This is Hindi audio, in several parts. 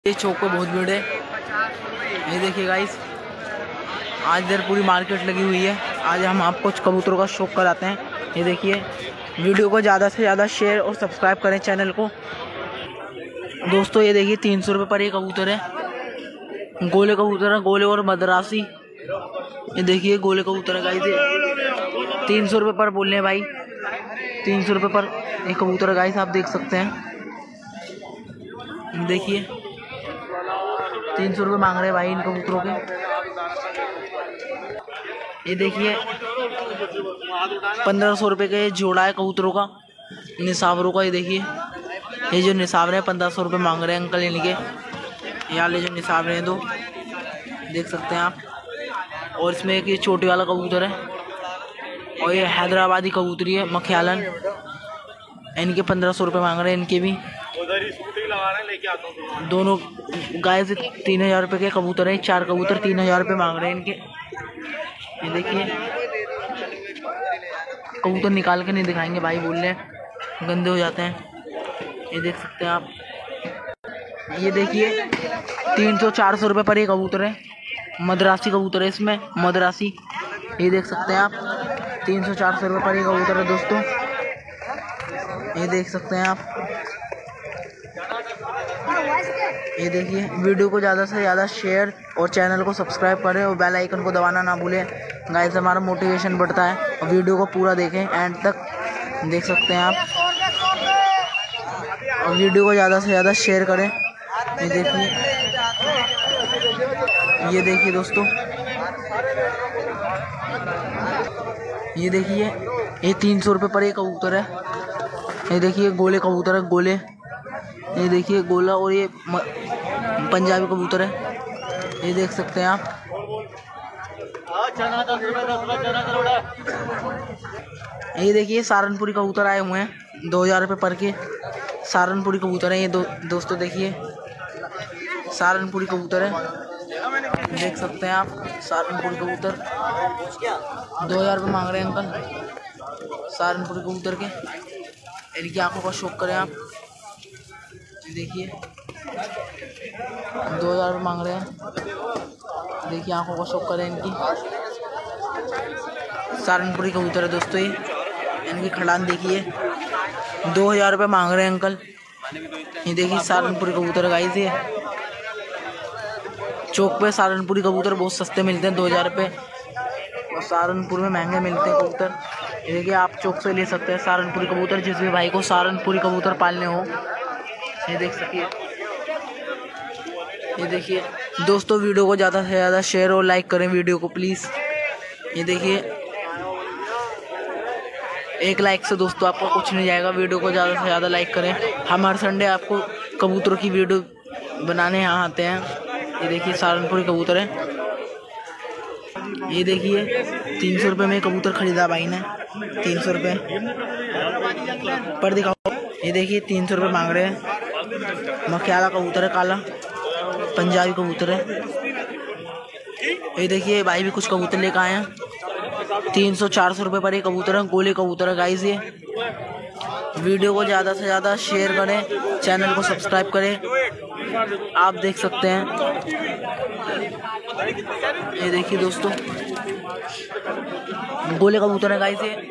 ये चौक पे बहुत भीड़ है। ये देखिए गाइस, आज इधर पूरी मार्केट लगी हुई है। आज हम आपको कबूतरों का शौक कराते हैं। ये देखिए, वीडियो को ज़्यादा से ज़्यादा शेयर और सब्सक्राइब करें चैनल को। दोस्तों ये देखिए 300 रुपये पर ये कबूतर है। गोले कबूतर है, गोले और मद्रासी। ये देखिए गोले कबूतर है गाइस, 300 रुपये पर बोल रहे हैं भाई। 300 रुपये पर एक कबूतर है गाइस, आप देख सकते हैं। देखिए 300 रुपये मांग रहे हैं भाई इन कबूतरों के। ये देखिए 1500 रुपये का ये जोड़ा है कबूतरों का, निसावरों का। ये देखिए, ये जो निसावर है 1500 रुपये मांग रहे हैं अंकल इनके। यहाँ ले जो निसावर हैं दो, देख सकते हैं आप। और इसमें एक ये छोटे वाला कबूतर है, और ये हैदराबादी कबूतरी है मखयालन। इनके 1500 रुपये मांग रहे हैं इनके भी। दोनों गाय से 3000 रुपये के कबूतर है। 4 कबूतर 3000 रुपये मांग रहे हैं इनके। ये देखिए, कबूतर निकाल के नहीं दिखाएंगे भाई, बोल रहे हैं गंदे हो जाते हैं। ये देख सकते हैं आप। ये देखिए 300-400 रुपये पर ये कबूतर है। मद्रासी कबूतर है इसमें, मद्रासी। ये देख सकते हैं आप, 300-400 रुपये पर ये कबूतर है दोस्तों। ये देख सकते हैं आप। ये देखिए, वीडियो को ज़्यादा से ज़्यादा शेयर और चैनल को सब्सक्राइब करें और बेल आइकन को दबाना ना भूलें गाइस, हमारा मोटिवेशन बढ़ता है। और वीडियो को पूरा देखें एंड तक, देख सकते हैं आप। और वीडियो को ज़्यादा से ज़्यादा शेयर करें। ये देखिए, ये देखिए दोस्तों, ये देखिए, ये 300 रुपये पर एक कबूतर है। ये देखिए गोले कबूतर है, गोले। ये देखिए गोला, और ये पंजाबी कबूतर है। ये देख सकते हैं आप। ये देखिए सहारनपुरी कबूतर आए हुए हैं 2000 रुपये पर के। सहारनपुरी कबूतर है ये दोस्तों। देखिए सहारनपुरी कबूतर है, देख सकते हैं आप। सहारनपुरी कबूतर 2000 रुपये मांग रहे हैं अंकल सहारनपुरी कबूतर के। इनकी आंखों का शौक करें आप। देखिए 2000 रुपये मांग रहे हैं। देखिए आंखों का शौक करें इनकी। सहारनपुरी कबूतर है दोस्तों ये। इनकी खड़ान देखिए, 2000 रुपये मांग रहे हैं अंकल। ये देखिए सहारनपुरी कबूतर गाइस, ये चौक पे सहारनपुरी कबूतर बहुत सस्ते मिलते हैं, 2000 रुपये। और सहारनपुर में महंगे मिलते हैं कबूतर। ये देखिए आप चौक से ले सकते हैं सहारनपुरी कबूतर, जिस भी भाई को सहारनपुरी कबूतर पालने हो। ये देख सकिए। ये देखिए दोस्तों, वीडियो को ज़्यादा से ज़्यादा शेयर और लाइक करें वीडियो को प्लीज़। ये देखिए, एक लाइक से दोस्तों आपको कुछ नहीं जाएगा। वीडियो को ज़्यादा से ज़्यादा लाइक करें। हम हर संडे आपको कबूतरों की वीडियो बनाने यहाँ आते हैं। ये देखिए सहारनपुरी कबूतर है। ये देखिए 300 रुपये में कबूतर खरीदा भाई ने, 300 रुपये पर दिखाओ। ये देखिए 300 रुपये मांग रहे हैं। मखयाला कबूतर है, काला पंजाबी कबूतर है। ये देखिए भाई भी कुछ कबूतर लेकर आए हैं। 300-400 रुपये पर ये कबूतर है, गोले कबूतर है गाइस ये। वीडियो को ज़्यादा से ज़्यादा शेयर करें, चैनल को सब्सक्राइब करें। आप देख सकते हैं। ये देखिए दोस्तों, गोले कबूतर है गाइस ये।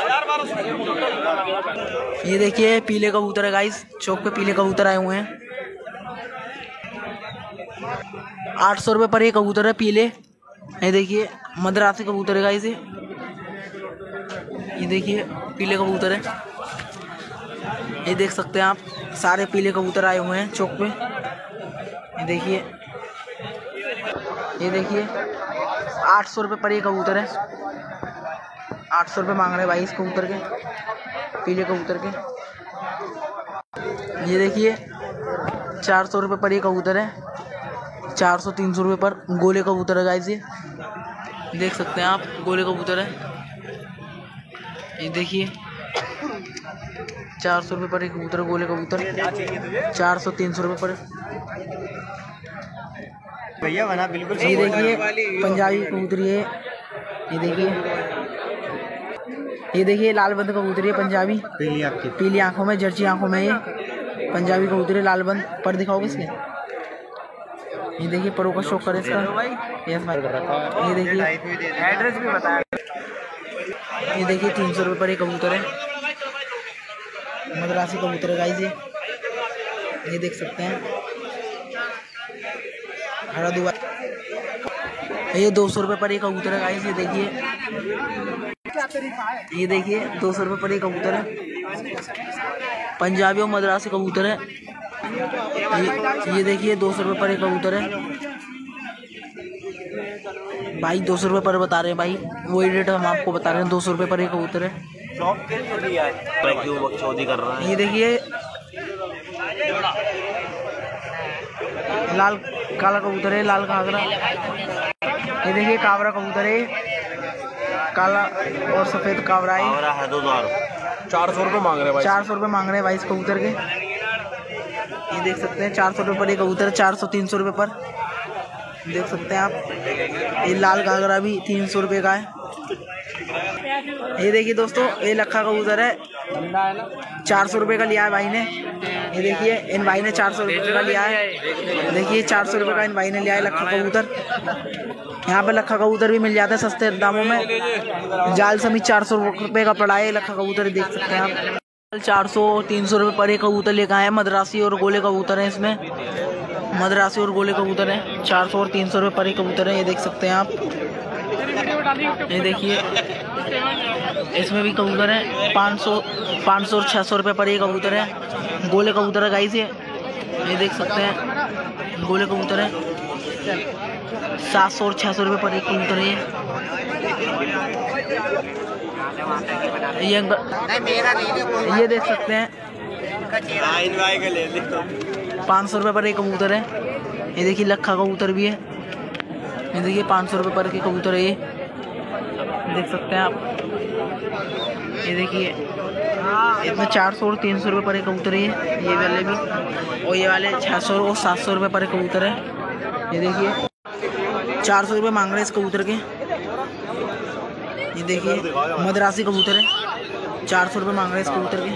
ये देखिए पीले कबूतर है गाइस, चौक पे पीले कबूतर आए हुए हैं। 800 रुपये पर ये कबूतर है, पीले। ये देखिए मद्रासी कबूतर है गाइस ये। ये देखिए पीले कबूतर है, ये देख सकते हैं आप। सारे पीले कबूतर आए हुए हैं चौक पे। ये देखिए, ये देखिए 800 रुपये पर ये कबूतर है। 800 रुपये मांग रहे हैं भाई इस कबूतर के, पीले कबूतर के। ये देखिए 400 रुपये पर ये कबूतर है। 400-300 रुपये पर गोले कबूतर है गाइस ये। देख सकते हैं आप, गोले कबूतर है। ये देखिए 400 रुपये पर एक कबूतर, गोले कबूतर। 400-300 रुपये पर भैया बना बिल्कुल। ये देखिए पंजाबी कबूतरी है। ये देखिए लाल बंद कबूतरी है पंजाबी, पीली आंखों में, जर्सी आंखों में। ये पंजाबी कबूतरी लाल बंद पर दिखाओगे इसके। ये देखिए परो का शौक करे इसका। ये देखिए एड्रेस भी बताया। ये देखिए 300 रुपये पर ये कबूतर है, मद्रासी कबूतर है गाइस। ये देख सकते हैं हरा दुआ। ये 200 रुपये पर ये कबूतर है गाइस। ये देखिए 200 रुपये पर ये कबूतर है, पंजाबी और मद्रासी कबूतर है। ये देखिए 200 रुपये पर ये कबूतर है भाई। 200 रुपये पर बता रहे हैं भाई, वही रेट हम आपको बता रहे हैं। 200 रुपये पर ये कबूतर है। ये देखिए लाल काला कबूतर है, लाल घाघरा। ये देखिए काबरा कबूतर है, काला और सफेद काबरा है। 400 रुपये मांग रहे हैं भाई। 400 रुपये मांग रहे हैं भाई इस कबूतर के। ये देख सकते हैं 400 रुपये पर ये कबूतर है, 400-300 रुपये पर देख सकते हैं आप। ये लाल घाघरा भी 300 रुपये का है। ये देखिए दोस्तों ये लखा कबूतर है, 400 रुपये का लिया है भाई ने। ये देखिए इन भाई ने 400 रुपये का लिया है। देखिए 400 रुपये का इन भाई ने लिया है लखा कबूतर। यहाँ पे लखा कबूतर भी मिल जाता है सस्ते दामों में। जाल समेत 400 रुपये का पड़ा है लखा कबूतर, देख सकते हैं आप। 400-300 रुपये पर ये कबूतर लेकर आए हैं। मद्रासी और गोले कबूतर हैं इसमें, मद्रासी और गोले कबूतर हैं। 400 और 300 रुपये पर ये कबूतर है, ये देख सकते हैं आप। ये देखिए इसमें भी कबूतर है 500 और 600 रुपये पर ये कबूतर है। गोले कबूतर है गाइस। ये देख सकते हैं गोले कबूतर है, 700 और 600 रुपये पर एक कबूतर है। ये देख सकते हैं 500 रुपये पर एक कबूतर है। ये देखिए लखा कबूतर भी है। ये देखिए 500 रुपये पर के कबूतर है, ये देख सकते हैं आप। ये देखिए इसमें 400 और 300 रुपये पर एक कबूतर है, ये वाले भी। और ये वाले 600 और 700 रुपये पर एक कबूतर है। ये देखिए 400 रुपये मांग रहे हैं इस कबूतर के। ये देखिए मद्रासी कबूतर है, 400 रुपये मांग रहे हैं इस कबूतर के।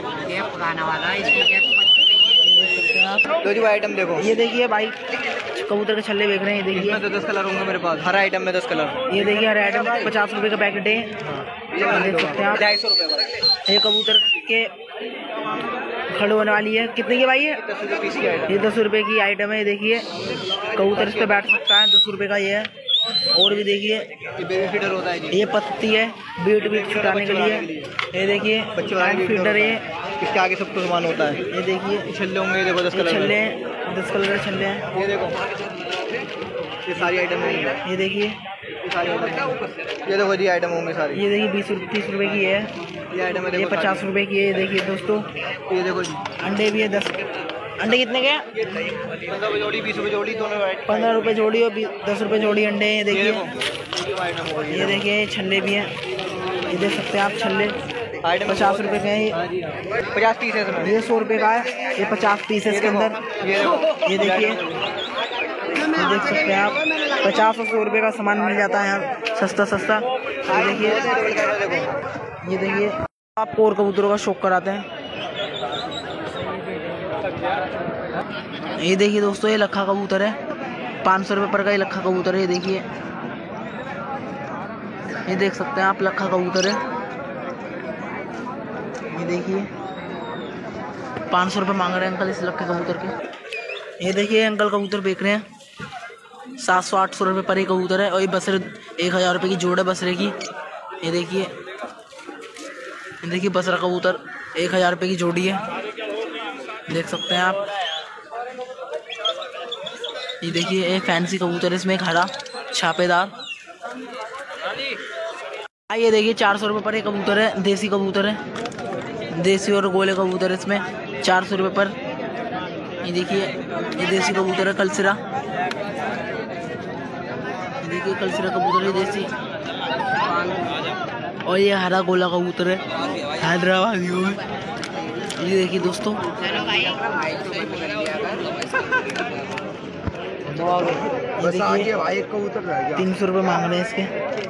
तो जी आइटम देखो। ये देखिए भाई कबूतर के छल्ले देख रहे हैं। ये देखिए 10 कलर होंगे मेरे पास, हर आइटम में 10 कलर। ये देखिए हर आइटम 50 रुपये का पैकेट है, देख सकते हैं आप। 250 रुपये का ये कबूतर के खड़े होने वाली है। कितने की भाई है? 10 रुपये की आइटम। ये 10 रुपये की आइटम है। ये देखिए कबूतर इस पर बैठ सकता है, 10 रुपये का ये है। और भी देखिए ये बेबी फीडर होता है जी। ये पत्ती है बीट छुटाने के लिए। ये देखिए हैंड फीडर है, इसके आगे सब कुछ सामान होता है। ये देखिए छल्ले होंगे, देखो 10 कलर छल्ले, 10 कलर के छल्ले हैं। ये देखो ये सारी आइटम है। ये देखिए ये सारी आइटम, ये देखो जी आइटम होंगे सारी। ये देखिए 20-30 रुपये की है। ये आइटम है, ये 50 रुपये की है। ये देखिए दोस्तों ये देखो जी अंडे भी है। 10 अंडे कितने के? 15 रुपये जोड़ी, 20 रुपये जोड़ी, दोनों 15 रुपये जोड़ी और 10 रुपये जोड़ी अंडे हैं। ये देखिए ये देखिए छल्ले भी हैं, ये देख सकते हैं आप छल्ले। 50 रुपये के हैं, 50 पीस है इसमें। ये 100 रुपये का है। ये 50 पीस है इसके अंदर। ये देखिए ये देख सकते हैं आप 50 और 100 रुपये का सामान मिल जाता है यहाँ सस्ता। ये देखिए आपको और कबूतरों का शौक कराते हैं। ये देखिए दोस्तों ये लखा कबूतर है, 500 रुपये पर का ये लखा कबूतर है। ये देखिए ये देख सकते हैं आप लखा कबूतर है। ये देखिए 500 रुपये मांग रहे हैं अंकल इस लखा कबूतर के। ये देखिए अंकल कबूतर बेच रहे हैं 700-800 रुपये पर एक कबूतर है। और ये बसरे 1000 रुपये की जोड़ है बसरे की। ये देखिए बसरा कबूतर 1000 रुपये की जोड़ी है, देख सकते हैं आप। ये देखिए एक फैंसी कबूतर है, इसमें एक हरा छापेदार। ये देखिए 400 रुपये पर एक कबूतर है, देसी कबूतर है, देसी और गोले कबूतर है इसमें 400 रुपये पर। ये देखिए ये देसी कबूतर है कलसिरा। ये देखिए कलसिरा कबूतर है देसी। और ये हरा गोला कबूतर है हैदराबादी में। ये देखिए दोस्तों 300 रुपये मांग रहे हैं इसके।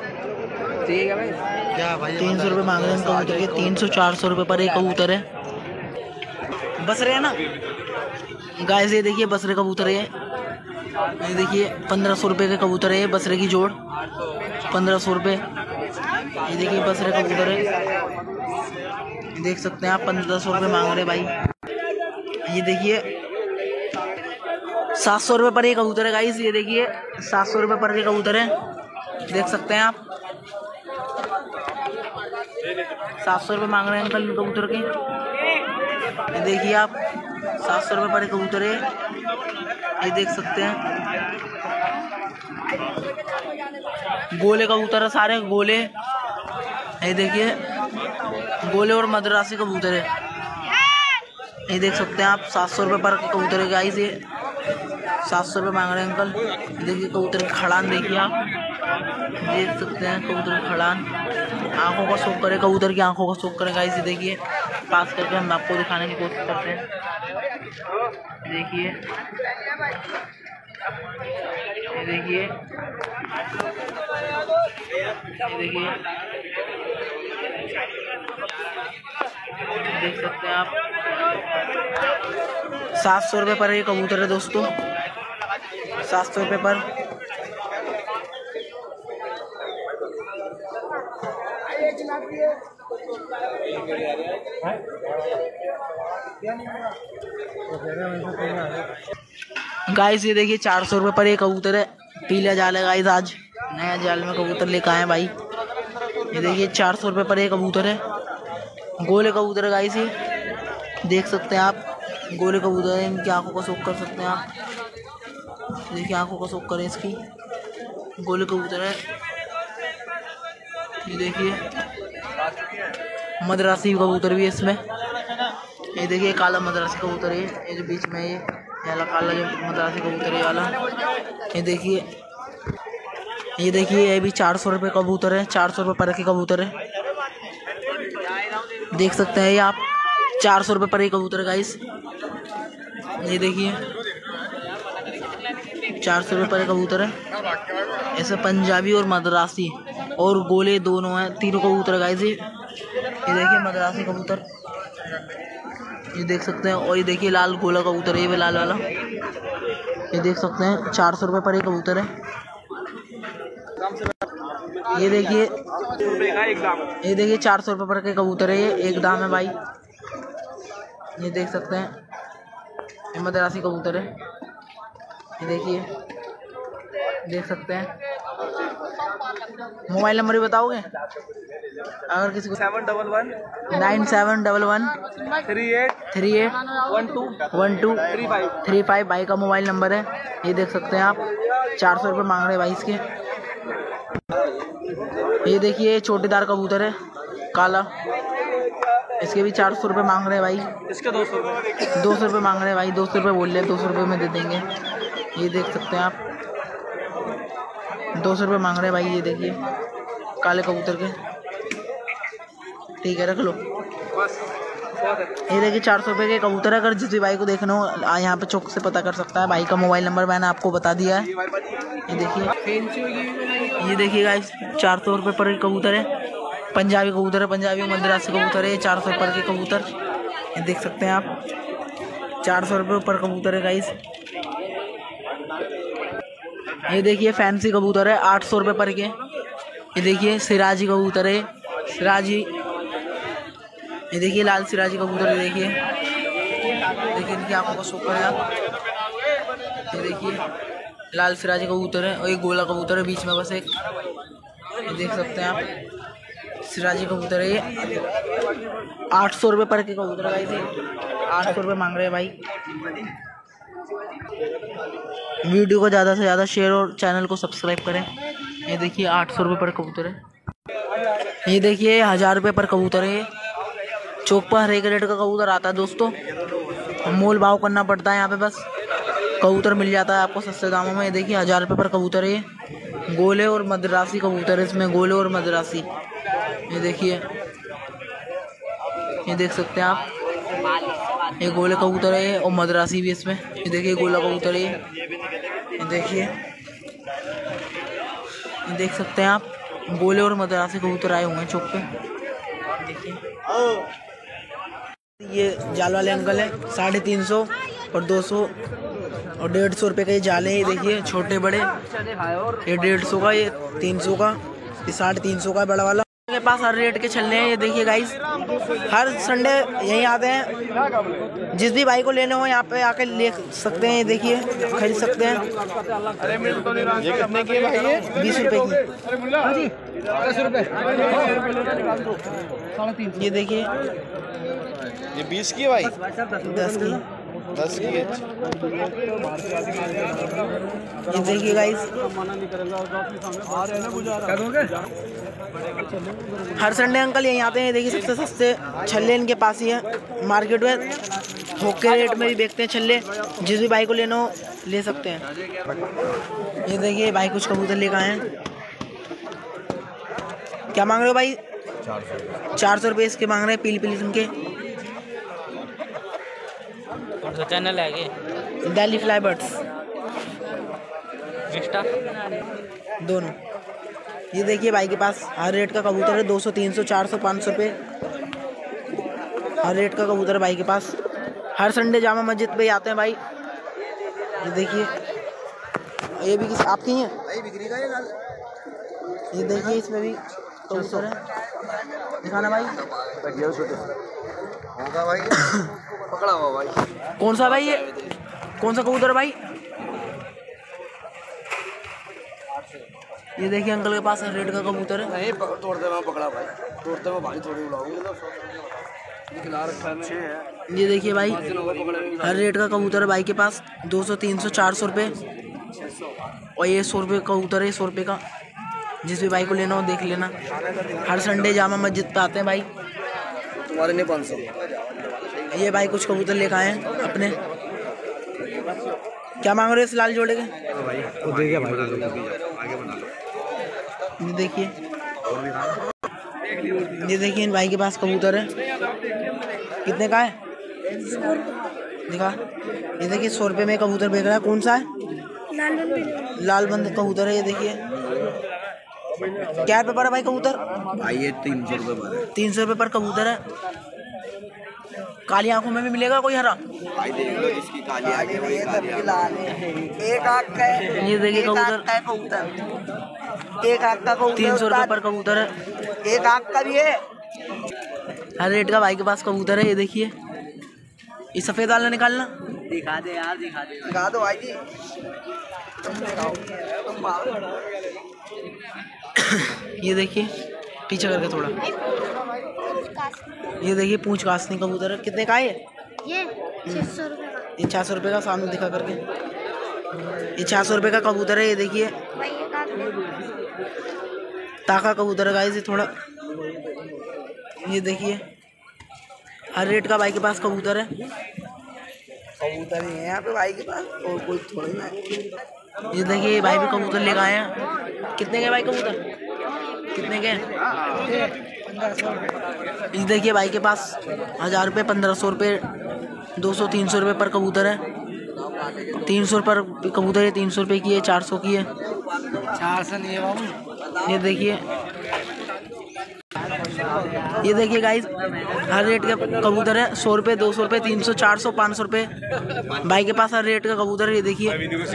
300 रुपये मांग रहे हैं कबूतर के। 300-400 रुपये पर एक कबूतर है। बसरे है ना गाइस, ये देखिए बसरे कबूतर है। ये देखिए 1500 रुपये के कबूतर है, बसरे की जोड़ 1500 रुपये। ये देखिए बसरे कबूतर है, देख सकते हैं आप 1500 रुपये मांग रहे भाई। ये देखिए 700 रुपये पर ये कबूतर है गाइस। ये देखिए 700 रुपये पर ये कबूतर है, देख सकते हैं आप 700 रुपये मांग रहे हैं अंकल कबूतर के। ये देखिए आप 700 रुपये पर कबूतर है, ये देख सकते हैं। गोले कबूतर है, सारे गोले। ये देखिए गोले और मद्रासी कबूतर है, ये देख सकते हैं आप 700 रुपये पर कबूतर है गाइस। ये 700 रुपये मांग रहे हैं अंकल। देखिए कबूतर की खड़ान देखिए आप, देख सकते हैं कबूतर की खड़ान। आंखों का शौक करे, कबूतर की आंखों का शौक करे गाइस। ये देखिए पास करके हम आपको दिखाने की कोशिश करते हैं। देखिए ये देखिए, ये देखिए देख सकते हैं आप 700 रुपये पर ये कबूतर है दोस्तों, 700 रुपये पर। गाइस ये देखिए 400 रुपये पर ये कबूतर है, पीला जाल है गाइस। आज नया जाल में कबूतर लेकर आए भाई। ये देखिए 400 रुपये पर ये कबूतर है, गोले कबूतर है गाइस। ये देख सकते हैं आप गोले कबूतर है, इनकी आंखों का शौक कर सकते हैं आप। देखिए आंखों का शौक करें इसकी, गोले कबूतर है। ये देखिए मद्रासी कबूतर भी है इसमें। ये देखिए काला मद्रासी कबूतर है, ये जो बीच में ये वाला काला जो मद्रासी कबूतर है वाला। ये देखिए ये भी 400 रुपये कबूतर है, 400 रुपये पर के कबूतर है, देख सकते हैं ये आप 400 रुपये पर एक कबूतर है गाइस। ये देखिए 400 रुपये पर एक कबूतर है। ऐसे पंजाबी और मद्रासी और गोले दोनों हैं, तीनों कबूतर गाइस। ये देखिए मद्रासी कबूतर, ये देख सकते हैं। और ये देखिए लाल गोला कबूतर है, ये भी लाल वाला, ये देख सकते हैं 400 रुपये पर एक कबूतर है। ये देखिए 400 रुपये पर के कबूतर है, ये एक दाम है भाई। ये देख सकते हैं ये मद्रासी कबूतर है। ये देखिए देख सकते हैं। मोबाइल नंबर भी बताओगे अगर किसी को? 711 9711 38 12 35 भाई का मोबाइल नंबर है। ये देख सकते हैं आप 400 रुपये मांग रहे हैं भाई इसके। ये देखिए छोटेदार कबूतर है काला, इसके भी 400 रुपये मांग रहे हैं भाई। इसके 200 रुपये मांग रहे हैं भाई, 200 रुपये बोल रहे हैं, 200 रुपये में दे देंगे। ये देख सकते हैं आप 200 रुपये मांग रहे हैं भाई। ये देखिए काले कबूतर के, ठीक है रख लो। ये देखिए 400 रुपये के कबूतर है। अगर जिस भी भाई को देखना हो यहाँ पे चौक से पता कर सकता है। भाई का मोबाइल नंबर मैंने आपको बता दिया है। ये देखिए गाइस 400 रुपये पर कबूतर है, पंजाबी कबूतर है, पंजाबी मद्रासी कबूतर है। 400 पर के कबूतर, ये देख सकते हैं आप 400 रुपये पर कबूतर है गाइस। ये देखिए फैंसी कबूतर है 800 रुपये पर के। ये देखिए सिराजी कबूतर है, सिराजी। ये देखिए लाल सिराजी कबूतर है, देखिए इनकी आंखों का शौक है आप। ये देखिए लाल सिराजी कबूतर है और एक गोला कबूतर है बीच में बस एक, ये देख सकते हैं आप सिराजी कबूतर है। ये 800 रुपये पर के कबूतर है, 800 रुपये मांग रहे हैं भाई। वीडियो को ज़्यादा से ज़्यादा शेयर और चैनल को सब्सक्राइब करें। ये देखिए 800 रुपये पर कबूतर है। ये देखिए 1000 रुपये पर कबूतर है। चौक पर हर एक रेट का कबूतर आता है दोस्तों, मोल भाव करना पड़ता है यहाँ पे, बस कबूतर मिल जाता है आपको सस्ते दामों में। ये देखिए 1000 रुपये पर कबूतर है। गोले और मद्रासी कबूतर है इसमें, गोले और मद्रासी। ये देखिए ये देख सकते हैं आप, ये गोले कबूतर है और मद्रासी भी इसमें। ये देखिए गोला कबूतर है, ये देखिए ये देख सकते हैं आप गोले और मद्रासी कबूतर आए हुए हैं चौक पे। देखिए ये जाल वाले अंकल है 350 और 200 और 150 रुपये का ये जाले हैं, ये देखिए छोटे बड़े। ये 150 का, ये 300 का, ये 350 का बड़ा वाला। के पास हर रेट के छल्ले हैं, ये देखिए गाइस। हर संडे यहीं आते हैं, जिस भी भाई को लेने हो यहाँ पे आके ले सकते हैं। ये देखिए खरीद सकते हैं। ये कितने की भाई? ये 20 रुपये की। 10 रुपये। ये देखिए ये 20 की है भाई? 10 की। 10 की है। ये देखिए गाइस, हर संडे अंकल यहीं आते हैं। ये देखिए सबसे सस्ते छल्ले इनके पास ही है। मार्केट में थोक के रेट में भी बेचते हैं छल्ले। जिस भी भाई को लेना हो ले सकते हैं। ये देखिए भाई कुछ कबूतर लेकर आए हैं। क्या मांग रहे हो भाई? 400 रुपये इसके मांग रहे हैं, पीली पीली इनके। कौन सा चैनल है ये? दिल्ली फ्लाई बर्ड्स इंस्टा दोनों। ये देखिए भाई के पास हर रेट का कबूतर है। 200, 300, 400, 500 रुपये हर रेट का कबूतर भाई के पास। हर संडे जामा मस्जिद पे आते हैं भाई। ये देखिए, ये भी किस आपकी ही है? ये देखिए इसमें भी कबूतर है, दिखाना भाई। होगा भाई। पकड़ा हुआ भाई। कौन सा भाई ये? कौन सा कबूतर है भाई? ये देखिए अंकल के पास हर रेट का कबूतर है। नहीं तोड़ते मैं पकड़ा भाई। तोड़ते मैं भाई थोड़ी उड़ाऊंगा। ये देखिए भाई हर रेट का कबूतर है भाई के पास। 200, 300, 400 रुपये। और ये 100 रुपये कबूतर है, 100 रुपये का। जिस भी भाई को लेना हो देख लेना। हर संडे जामा मस्जिद पे आते हैं भाई। तुम्हारे लिए 500। ये भाई कुछ कबूतर लेकर आए हैं अपने। क्या मांग रहे हो इस लाल जोड़े के? ये देखिए, ये देखिए इन भाई के पास कबूतर है। कितने का है? दिखा। ये देखिए 100 रुपये में कबूतर बेच रहा है। कौन सा है? लाल बंद कबूतर है। ये देखिए क्या रुपये पर है भाई कबूतर? भाई ये 300 रुपये पर है। 300 रुपये पर कबूतर है। काली आंखों में भी मिलेगा कोई हरा? भाई देख लो, जिसकी काली आंखें वही काली आंखें। एक आँख का है। ये देखिए कबूतर, एक आँख का कबूतर 300 रुपये पर कबूतर है। एक आँख का भी है। हर रेट का भाई के पास कबूतर है। ये देखिए, ये सफ़ेद वाला निकालना। दिखा दे यार, दिखा दे। दिखा दो भाई जी। ये देखिए पीछे करके थोड़ा। ये देखिए पूंछ कासनी कबूतर है। कितने का है ये? 600 रुपये का। ये 400 रुपये का। सामने दिखा करके। ये 400 रुपये का कबूतर है। ये देखिए भाई ये ताका कबूतर है गाइस। ये थोड़ा, ये देखिए हर रेट का भाई के पास कबूतर है। कबूतर ही है यहाँ पे भाई के पास, और कोई थोड़ी ना है। ये देखिए भाई भी कबूतर लेकर आए हैं। कितने के भाई कबूतर? कितने के? ये देखिए भाई के पास 1000 रुपये, 1500 रुपये, 200, 300 रुपये पर कबूतर है। 300 पर कबूतर है। 300 रुपये की है, 400 की है। 400 नहीं है बाबू। ये देखिए, ये देखिए गाइस हर रेट के कबूतर है। 100 रुपये, 200 रुपये, 300, 400, 500 रुपये भाई के पास हर रेट का कबूतर है। ये देखिए,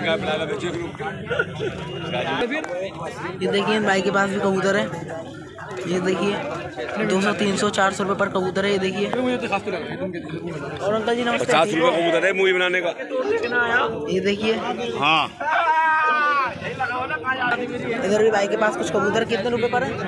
ये देखिए भाई के पास भी कबूतर है। ये देखिए 200, 300, 400 रुपये पर कबूतर है। ये देखिए। और अंकल जी नमस्ते। 50 रुपये कबूतर है मूवी बनाने का। ये देखिए, हाँ इधर भी भाई के पास कुछ कबूतर। कितने रुपए पर है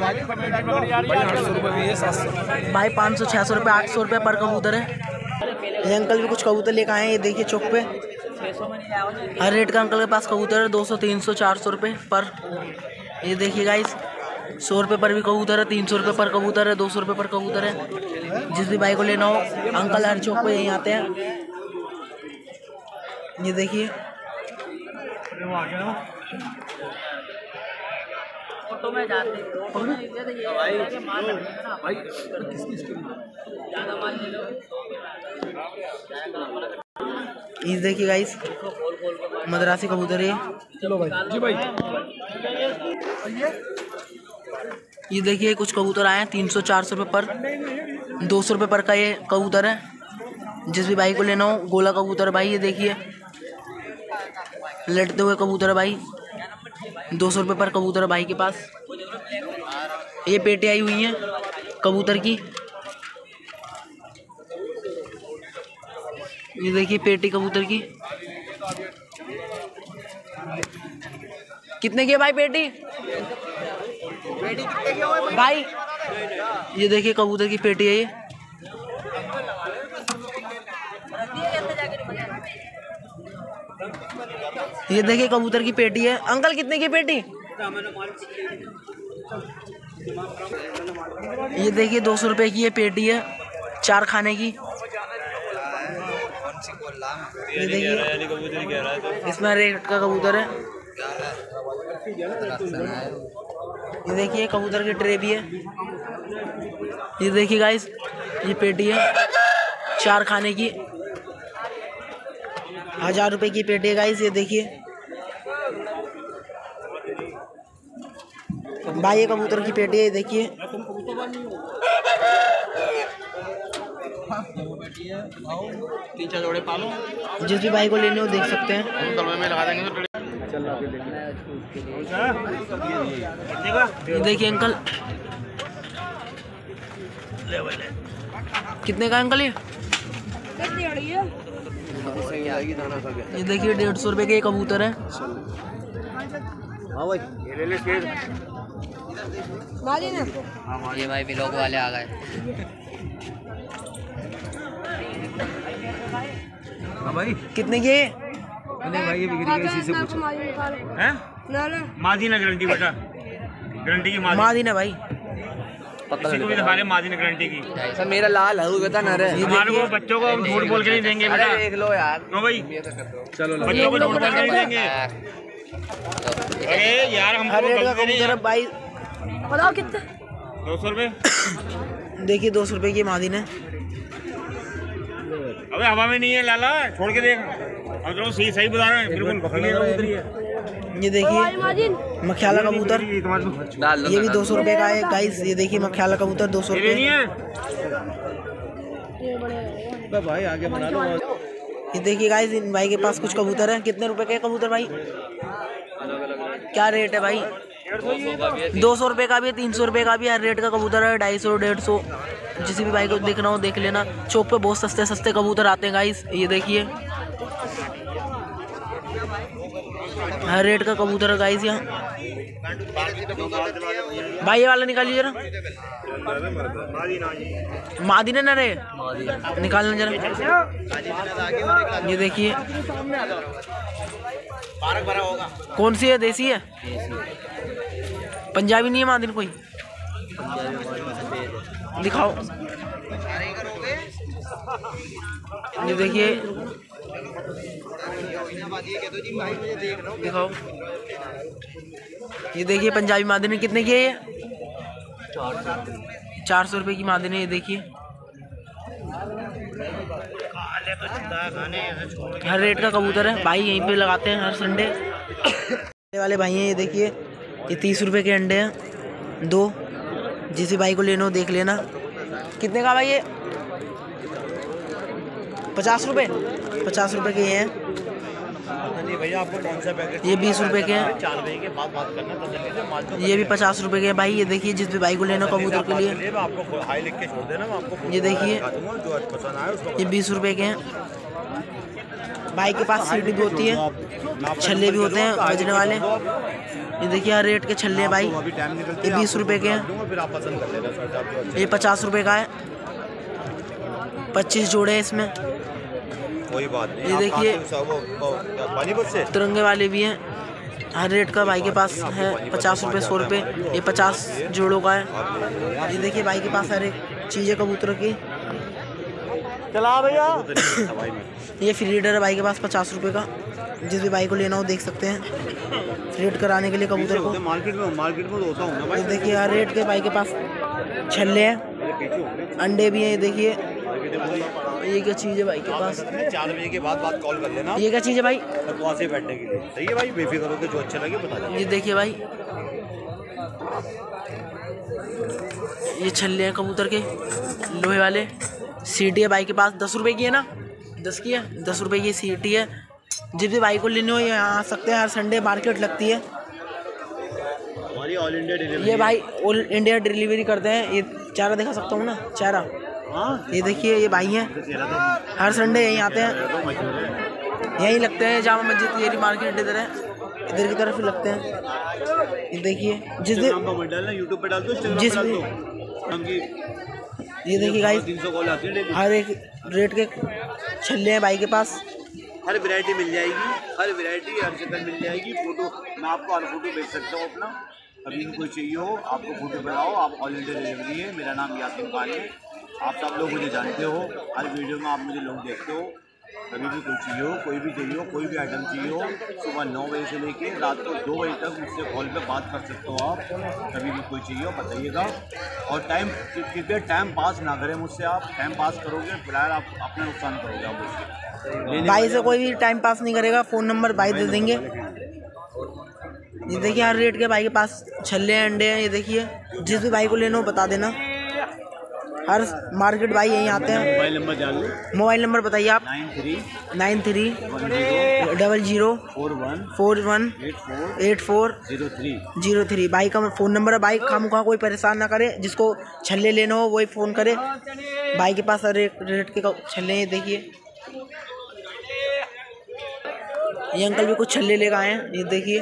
भाई? 500, 600 रुपये, 800 रुपये पर कबूतर है। ये अंकल भी कुछ कबूतर लेकर आए हैं। ये देखिए चौक पे हर रेट का अंकल के पास कबूतर है। 200, 300, 400 रुपये पर। ये देखिए गाइस 100 रुपये पर भी कबूतर है। 300 रुपये पर कबूतर है। 200 रुपये पर कबूतर है। जिस भी भाई को लेना हो अंकल हर चौक पे यहीं आते हैं। ये देखिए, फोटो में जाते ये देखिए गाइस मद्रासी कबूतर है। चलो भाई जी भाई। ये देखिए कुछ कबूतर आए हैं 300, 400 रुपये पर। 200 रुपये पर का ये कबूतर है। जिस भी भाई को लेना हो गोला कबूतर है भाई। ये देखिए लटते हुए कबूतर है भाई, 200 रुपये पर कबूतर है भाई के पास। ये पेटी आई हुई है कबूतर की, ये देखिए पेटी कबूतर की। कितने की है भाई पेटी? कितने की भाई? ये देखिए कबूतर की पेटी है ये देखिए कबूतर की पेटी है। अंकल कितने की पेटी? ये देखिए 200 रुपये की ये पेटी है, 4 खाने की। ये देखिए इसमें रेट का कबूतर है। ये देखिए कबूतर की ट्रे भी है। ये देखिए गाइस ये पेटी है 4 खाने की, 1000 रुपये की पेटी है गाइस। ये देखिए भाई ये कबूतर की पेटी है। ये देखिए जिस भी भाई को लेने हो देख सकते हैं। ये देखिए अंकल कितने का अंकल? ये देखिए 150 रुपये के कबूतर है। ये भाई व्लॉग वाले आ गए। भाई कितने के? नहीं भाई ये बिक्री किसी से पूछो हैं? मादी ना गारंटी बेटा, गारंटी की मादी ना भाई, किसी को भी दिखा ले मादी ना गारंटी की। सर मेरा लाल है बता ना रे। हमारे को बच्चों को झूठ बोल के नहीं देंगे बेटा। देख लो यार। क्यों भाई? चलो बच्चों को झूठ बोल के नहीं देंगे। अरे यार हम हर रेट का कबूतर है भाई। बताओ कितने? 200 रुपये। देखिए 200 रुपये की मादी ने। अबे हवा में नहीं है लाला, छोड़ के देख। अब तो सही सही बता रहे हैं बिल्कुल। ये देखिए मखियाला कबूतर, ये भी 200 रुपये का है गाइस। ये देखिए मखियाला कबूतर 200 रुपये। भाई आगे बना लो। ये देखिए गाइस इन भाई के पास कुछ कबूतर है। कितने रुपए के कबूतर भाई? क्या रेट है भाई? 200 रुपये का भी है, 300 रुपये का भी हर रेट का कबूतर है। 250 150 जिसी भी भाई को देखना हो देख लेना। चौक पे बहुत सस्ते सस्ते कबूतर आते हैं गाइस। ये देखिए हर रेट का कबूतर है गाइस यहाँ। भाई ये वाला निकालिए जरा। मादी ने ना रे निकालना जरा। ये देखिए कौन सी है? देसी है? पंजाबी नहीं है मादी कोई? दिखाओ। ये देखिए दिखाओ। ये देखिए पंजाबी मादनी कितने की है? ये 400 रुपये की मादनी। ये देखिए हर रेट का कबूतर है भाई, यहीं पे लगाते हैं हर संडे वाले भाई हैं। ये देखिए ये 30 रुपये के अंडे हैं 2। जिस भाई को लेना हो देख लेना। कितने का भाई? ये 50 रुपये, 50 रुपये के हैं। भैया आपको कौन सा पैकेट? ये 20 रुपये के हैं। 4 बजे के बाद बात करना। ये भी 50 रुपये के हैं भाई। ये देखिए जिस भी भाई को लेना कबूतर के लिए आपको हाई लिख के छोड़ देना। मैं आपको ये देखिए जो पसंद आए उसको। ये 20 रुपये के हैं। भाई के पास सीढ़ी भी होती है, छल्ले भी होते हैं बजने वाले। ये देखिए हर रेट के छल्ले हैं भाई। ये 20 रुपये के हैं। ये 50 रुपये का है। 25 जोड़े हैं इसमें। कोई बात नहीं। ये देखिए तिरंगे वाले भी हैं। हर रेट का भाई के पास है। 50 रुपये, 100 रुपये। ये 50 जोड़ों का है। ये देखिए भाई के पास हर एक चीज़ है कबूतर की। चला भैया। ये फीडर है भाई के पास 50 रुपये का। जिस भी भाई को लेना हो देख सकते हैं फीड कराने के लिए कबूतर को। मार्केट में होता हूँ ना भाई। ये देखिए हर रेट के भाई के पास छल्ले हैं, अंडे भी हैं। ये देखिए ये क्या चीज़ है भाई के पास? 4 बजे के बाद बात कॉल कर लेना। ये क्या चीज़ है भाई? वहाँ से बैठने के लिए सही है भाई। बेफिक्र होकर जो अच्छा लगे बता दें। ये देखिए भाई ये छल्ले हैं कबूतर के लोहे वाले। सीटी है भाई के पास 10 रुपये की है ना? 10 की है, 10 रुपये की सीटी है। जिस भी भाई को लेने हो यहाँ आ सकते हैं। हर संडे मार्केट लगती है। हमारी ऑल इंडिया डिलीवरी। ये भाई ऑल इंडिया डिलीवरी करते हैं। ये चारा दिखा सकता हूँ ना, चारा। हाँ, ये देखिए ये भाई हैं, हर संडे यहीं आते हैं, यहीं लगते हैं जामा मस्जिद की। ये मार्केट इधर है, इधर की तरफ ही लगते हैं। ये देखिए जिस दिन यूट्यूब पे डाल दो, जिस ये देखिए गाइस 300 कॉल आती है डेली। हर एक रेट के छल्ले हैं भाई के पास। हर वैरायटी मिल जाएगी, हर वैरायटी हर चिकन मिल जाएगी। फोटो मैं आपको हर फोटो भेज सकता हूँ अपना। कभी भी कोई चाहिए हो आपको फोटो बनाओ। आप ऑल इंडिया डिलीवरी है। मेरा नाम यासीन खान है। आप सब लोग मुझे जानते हो, हर वीडियो में आप मुझे लोग देखते हो। कभी भी कोई चाहिए हो, कोई भी चाहिए हो, कोई भी आइटम चाहिए हो, सुबह 9 बजे से लेके रात को 2 बजे तक मुझसे कॉल पे बात कर सकते हो आप। कभी भी कोई चाहिए हो बताइएगा। और टाइम कृपया टाइम पास ना करें मुझसे। आप टाइम पास करोगे फिर आप अपना नुकसान करोगे। आप मुझसे भाई से कोई भी टाइम पास नहीं करेगा। फ़ोन नंबर भाई दे देंगे। ये देखिए हर रेट के भाई के पास छल्ले हैं, अंडे हैं। ये देखिए जिस भी भाई को लेना हो बता देना। हर मार्केट भाई यहीं आते हैं। मोबाइल नंबर जान लो। मोबाइल नंबर बताइए आप। 9300418403। भाई का फ़ोन नंबर है। भाई खामखा कोई परेशान ना करे। जिसको छल्ले लेना हो वही फ़ोन करे। भाई के पास हर एक रेट के छल्ले हैं। देखिए ये अंकल भी कुछ छल्ले लेकर आए हैं। ये देखिए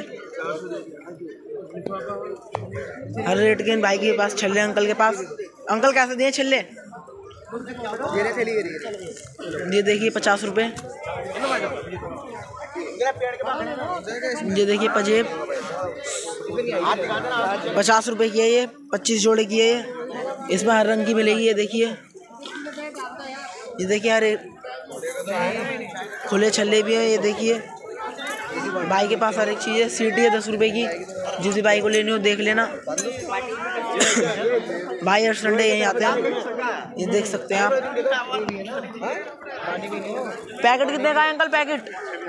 हर रेट के भाई के पास छल्ले। अंकल के पास। अंकल कैसे दिए छल्ले? ये देखिए 50 रुपये। ये देखिए पजेब 50 रुपये की है। ये 25 जोड़े की है। ये इसमें हर रंग की मिलेगी। ये देखिए हर एक खुले छल्ले भी हैं। ये देखिए भाई के पास हर एक चीज़ है। सीटी है 10 रुपये की। जिस भी भाई को लेनी हो देख लेना। भाई हर संडे यहीं आते हैं। ये देख सकते हैं आप। पैकेट कितने का है अंकल? पैकेट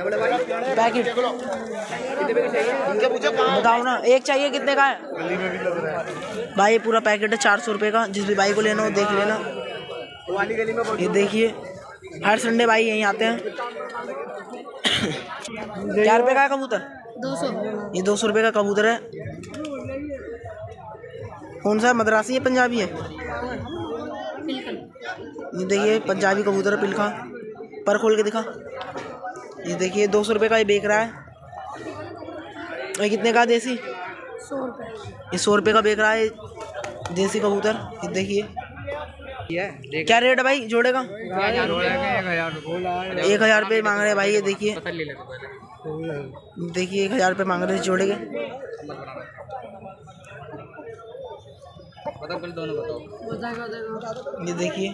बताओ ना। एक चाहिए, कितने का है भाई? पूरा पैकेट है 400 रुपये का। जिस भी भाई को लेना हो देख लेना। ये देखिए हर संडे भाई यहीं आते हैं। क्या रुपये का है कबूतर? 200। ये 200 रुपये का कबूतर है। कौन सा है? मद्रासी है पंजाबी है? ये देखिए पंजाबी कबूतर है पिलखा। पर खोल के दिखा। ये देखिए 200 रुपये का ये बेच रहा है। ये कितने का देसी? 100 रुपये। ये 100 रुपये का बेच रहा है देसी कबूतर। ये देखिए क्या रेट है भाई जोड़े का? 1000 रुपये मांग रहे हैं भाई। ये देखिए 1000 रुपये मांग रहे हैं जोड़े के। ये देखिए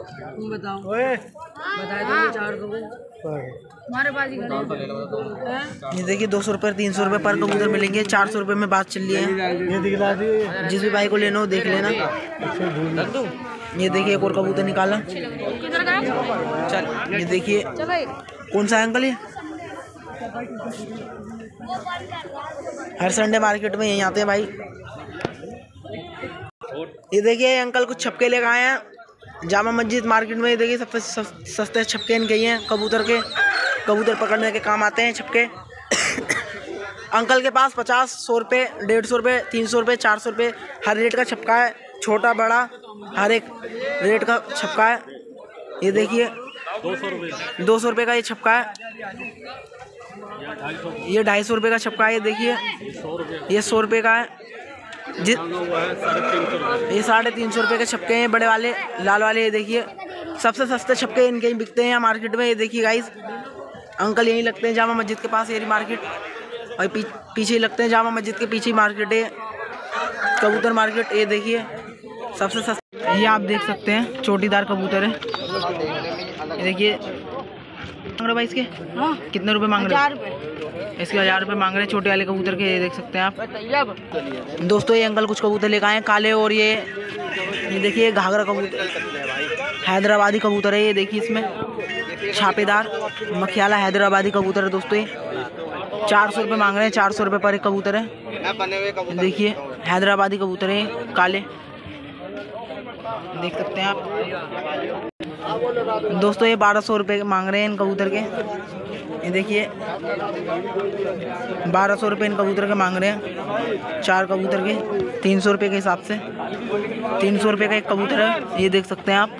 ये देखिए 200 रुपये 300 रुपये पर कबूतर मिलेंगे। 400 रुपये में बात चल रही है। जिस भी भाई को लेना हो देख लेना। ये देखिए एक और कबूतर निकाला। चल ये देखिए कौन सा है अंकल? ये हर संडे मार्केट में यहीं आते हैं भाई। ये देखिए अंकल कुछ छपके लेकर आए हैं जामा मस्जिद मार्केट में। ये देखिए सबसे सस्ते छपके इनके ही हैं। कबूतर पकड़ने के काम आते हैं छपके। अंकल के पास 50, 100 रुपये, 150 रुपये, 300 रुपये, 400 रुपये हर रेट का छपका है। छोटा बड़ा हर एक रेट का छपका है। ये देखिए 200 रुपये का ये छपका है। ये 250 रुपये का छपका है। ये देखिए ये 100 रुपये का है। ये 350 रुपये के छपके हैं बड़े वाले लाल वाले। ये देखिए सबसे सस्ते छपके इनके ही बिकते हैं यहाँ मार्केट में। ये देखिए गाइस अंकल यहीं लगते हैं जामा मस्जिद के पास एरी मार्केट। और पीछे ही लगते हैं जामा मस्जिद के पीछे ही मार्केट है कबूतर मार्केट। ये देखिए सबसे सस्ता ये आप देख सकते हैं चोटीदार कबूतर है। ये देखिए मांग रहे भाई इसके कितने रुपए मांग रहे हैं? इसके 1000 रुपये मांग रहे हैं छोटे वाले कबूतर के। ये देख सकते हैं आप दोस्तों। ये अंकल कुछ कबूतर लेकर आए हैं काले। और ये देखिए घाघरा कबूतर हैदराबादी कबूतर है। ये देखिए इसमें छापेदार मखियाला हैदराबादी कबूतर है दोस्तों। ये 400 रुपये मांग रहे हैं। 400 रुपये पर एक कबूतर है। देखिए हैदराबादी कबूतर है काले, देख सकते हैं आप दोस्तों। ये 1200 रुपये मांग रहे हैं इन कबूतर के। ये देखिए 1200 रुपये इन कबूतर के मांग रहे हैं, 4 कबूतर के 300 रुपये के हिसाब से। 300 रुपये का एक कबूतर है, ये देख सकते हैं आप।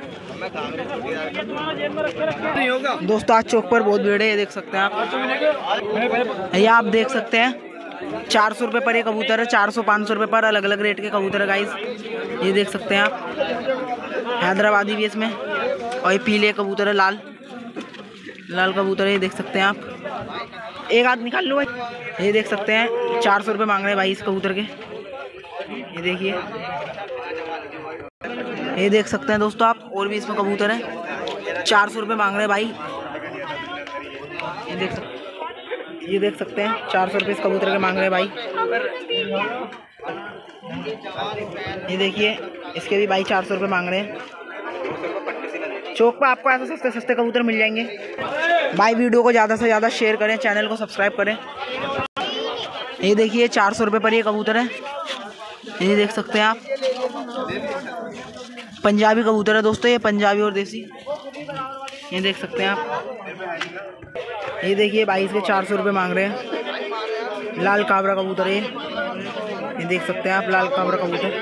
दोस्तों आज चौक पर बहुत भीड़ है, ये देख सकते हैं आप। ये आप देख सकते हैं 400 रुपये पर ये कबूतर है, 400-500 रुपये पर अलग अलग रेट के कबूतर है गाइस, ये देख सकते हैं आप। हैदराबादी भी इसमें, और ये पीले कबूतर है, लाल कबूतर है, ये देख सकते हैं आप। एक हाथ निकाल लो भाई। ये देख सकते हैं 400 रुपये मांग रहे हैं भाई इस कबूतर के, ये देखिए। ये देख सकते हैं दोस्तों आप, और भी इसमें कबूतर है, 400 रुपये मांग रहे हैं भाई। ये देख सकते हैं 400 रुपये इस कबूतर के मांग रहे हैं भाई। ये देखिए इसके भी भाई 400 रुपये मांग रहे हैं। चौक पर आपको ऐसे सस्ते सस्ते कबूतर मिल जाएंगे भाई। वीडियो को ज़्यादा से ज़्यादा शेयर करें, चैनल को सब्सक्राइब करें। ये देखिए 400 रुपये पर ये कबूतर है, ये देख सकते हैं आप। पंजाबी कबूतर है दोस्तों, ये पंजाबी और देसी, ये देख सकते हैं आप। ये देखिए भाई इसके 400 रुपये मांग रहे हैं। लाल काबरा कबूतर है ये देख सकते हैं आप, लाल काबरा कबूतर।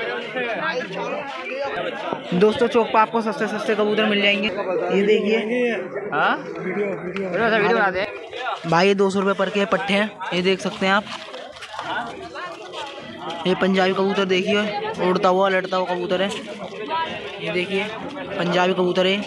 दोस्तों चौक पर आपको सस्ते सस्ते कबूतर मिल जाएंगे, ये देखिए। वीडियो बना दे भाई। ये 200 रुपये पर के पट्टे हैं, ये देख सकते हैं आप। ये पंजाबी कबूतर देखिए, उड़ता हुआ लड़ता हुआ कबूतर है, ये देखिए पंजाबी कबूतर है।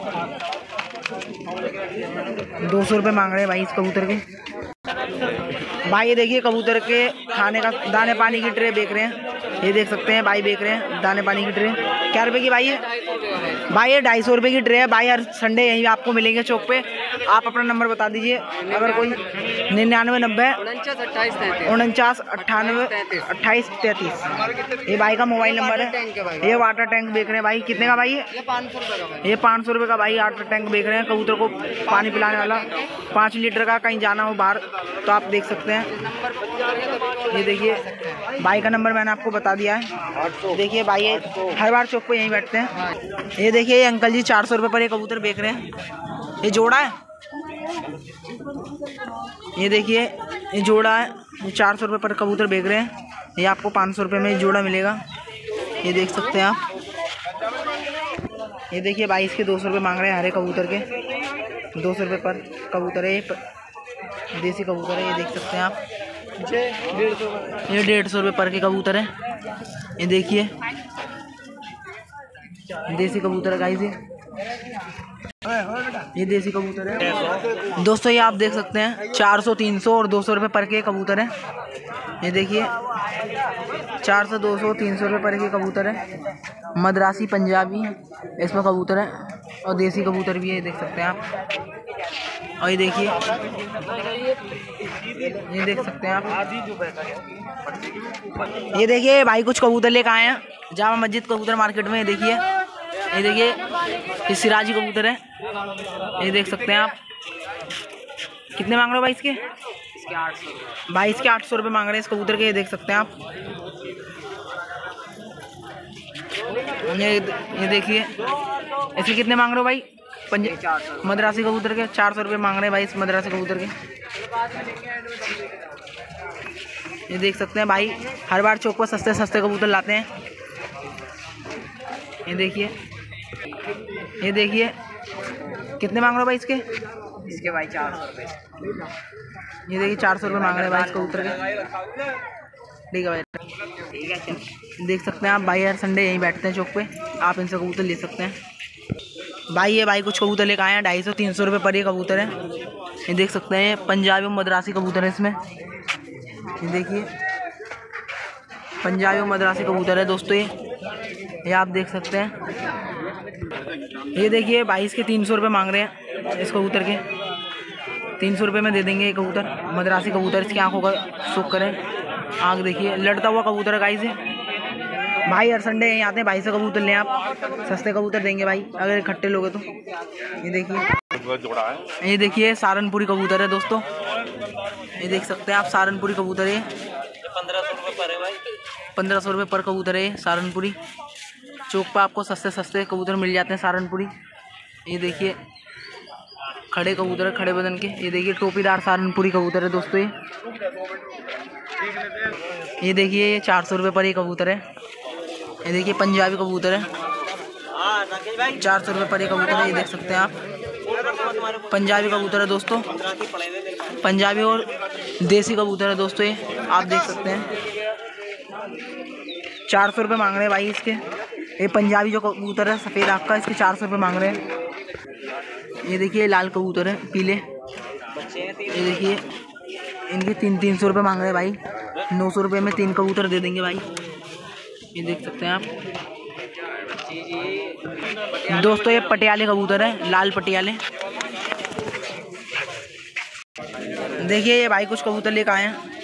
200 रुपये मांग रहे हैं भाई इस कबूतर के भाई। ये देखिए कबूतर के खाने का दाने पानी की ट्रे बेच रहे हैं, ये देख सकते हैं भाई, बेच रहे हैं दाने पानी की ट्रे। क्या रुपये की भाई है भाई? ये 250 रुपये की ट्रे है भाई। हर संडे यहीं आपको मिलेंगे चौक पे। आप अपना नंबर बता दीजिए अगर कोई। 9990 49 98 28 33 ये भाई का मोबाइल नंबर है। ये वाटर टैंक बेच रहे हैं भाई, कितने का भाई है? ये 500 रुपये का भाई वाटर टैंक बेच रहे हैं। कबूतर को पानी पिलाने वाला 5 लीटर का, कहीं जाना हो बाहर तो आप देख सकते हैं। ये देखिए भाई का नंबर मैंने आपको बता दिया है। देखिए भाई हर बार चौक पे यहीं बैठते हैं। ये देखिए ये अंकल जी 400 रुपये पर ये कबूतर बेच रहे हैं। ये जोड़ा है, ये देखिए ये जोड़ा है। ये 400 रुपये पर कबूतर बेच रहे हैं। ये आपको 500 रुपये में जोड़ा मिलेगा, ये देख सकते हैं आप। ये देखिए भाई इसके 200 रुपये मांग रहे हैं हरे कबूतर के। 200 रुपये पर कबूतर है, देसी कबूतर है, ये देख सकते हैं आप। ये 150 रुपये पर के कबूतर है, ये देखिए देसी कबूतर है गाइस। ये देसी कबूतर है दोस्तों, ये आप देख सकते हैं 400 300 और 200 रुपये पर के कबूतर है। ये देखिए 400 200 300 रुपये पर के कबूतर है। मद्रासी पंजाबी इसमें कबूतर है, और देसी कबूतर भी है, ये देख सकते हैं आप। और ये देखिए ये देख सकते हैं आप। ये देखिए भाई कुछ कबूतर लेकर आए हैं जामा मस्जिद कबूतर मार्केट में। ये देखिए ये सिराजी कबूतर है, ये देख सकते हैं आप। कितने मांग रहे हो भाई इसके? भाई इसके 800 रुपये मांग रहे हैं इस कबूतर के, ये देख सकते हैं आप। ये देखिए इसके कितने मांग रहे हो भाई? मद्रासी कबूतर के 400 रुपये मांग रहे हैं भाई इस मद्रासी कबूतर के, ये देख सकते हैं भाई। हर बार चौक पर सस्ते सस्ते कबूतर लाते हैं। ये देखिए कितने मांग रहे हो भाई इसके? इसके भाई 400 रुपये। ये देखिए 400 रुपये मांग रहे हैं भाई इस कबूतर के, ठीक है भाई, ठीक है चल। देख सकते हैं आप भाई। हर संडे यहीं बैठते हैं चौक पे, आप इनसे कबूतर ले सकते हैं भाई। ये भाई कुछ कबूतर लेकर आए हैं 250 300 रुपये पर ये कबूतर है, ये देख सकते हैं। ये पंजाबी और मद्रासी कबूतर है इसमें, ये देखिए पंजाबी और मद्रासी कबूतर है दोस्तों। ये आप देख सकते हैं। ये देखिए भाई इसके 300 रुपये मांग रहे हैं इस कबूतर के। 300 रुपये में दे देंगे ये कबूतर, मद्रासी कबूतर। इसकी आंखों का सुख करें, आँख देखिए, लड़ता हुआ कबूतर है गाइस। भाई हर संडे यहीं आते हैं भाई से कबूतर लें आप, सस्ते कबूतर देंगे भाई अगर इकट्ठे लोगे तो। ये देखिए सहारनपुरी कबूतर है दोस्तों, ये देख सकते हैं आप। सहारनपुरी कबूतर है, 1500 रुपये पर है भाई। 1500 रुपये पर कबूतर है सहारनपुरी। चौक पर आपको सस्ते सस्ते कबूतर मिल जाते हैं सहारनपुरी। ये देखिए खड़े कबूतर है, खड़े बदन के। ये देखिए टोपीदार सहारनपुरी कबूतर है दोस्तों। ये देखिए ये 400 रुपये पर ये कबूतर है। ये देखिए पंजाबी कबूतर है, 400 रुपये पर ये कबूतर है। ये देख सकते हैं आप, पंजाबी कबूतर है दोस्तों, पंजाबी और देसी कबूतर है दोस्तों। ये आप देख सकते हैं 400 रुपये मांग रहे हैं भाई इसके। ये पंजाबी जो कबूतर है सफ़ेद आँख का, इसके 400 रुपये मांग रहे हैं। ये देखिए लाल कबूतर है पीले, ये देखिए इनके 300 रुपये मांग रहे हैं भाई। 900 रुपये में 3 कबूतर दे देंगे भाई। ये देख सकते हैं आप दोस्तों, ये पटियाले कबूतर है, लाल पटियाले। देखिए ये भाई कुछ कबूतर लेकर आए हैं।